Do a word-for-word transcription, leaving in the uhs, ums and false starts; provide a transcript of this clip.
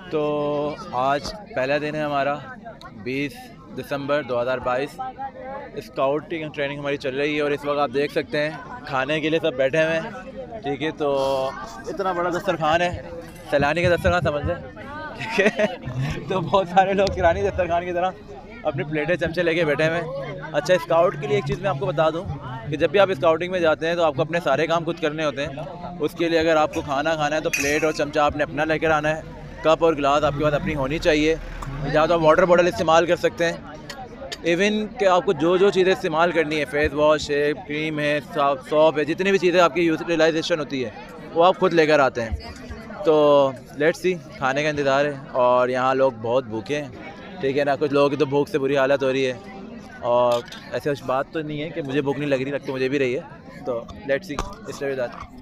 तो आज पहला दिन है हमारा, बीस दिसंबर दो हज़ार बाईस। स्काउटिंग ट्रेनिंग हमारी चल रही है और इस वक्त आप देख सकते हैं खाने के लिए सब बैठे हुए हैं। ठीक है, तो इतना बड़ा दस्तरखान है, सैलानी का दस्तरखान समझ लें। ठीक है, तो बहुत सारे लोग किरानी दस्तरखान की तरह अपनी प्लेटें चमचे लेके बैठे हुए हैं। अच्छा, स्काउट के लिए एक चीज़ मैं आपको बता दूं कि जब भी आप स्काउटिंग में जाते हैं तो आपको अपने सारे काम खुद करने होते हैं। उसके लिए अगर आपको खाना खाना है तो प्लेट और चमचा आपने अपना लेकर आना है, कप और गिलास आपके पास अपनी होनी चाहिए। या तो आप वाटर बॉटल इस्तेमाल कर सकते हैं। इवन कि आपको जो जो चीज़ें इस्तेमाल करनी है, फेस वॉश है, क्रीम है, सॉप है, जितनी भी चीज़ें आपकी यूटिलाइजेशन होती है वो आप खुद लेकर आते हैं। तो लेट्स सी, खाने का इंतज़ार है और यहाँ लोग बहुत भूखे हैं। ठीक है ना, कुछ लोगों की तो भूख से बुरी हालत हो रही है और ऐसे कुछ बात तो नहीं है कि मुझे भूख नहीं लग रही, लगती मुझे भी रही है। तो लेट्स सी, इस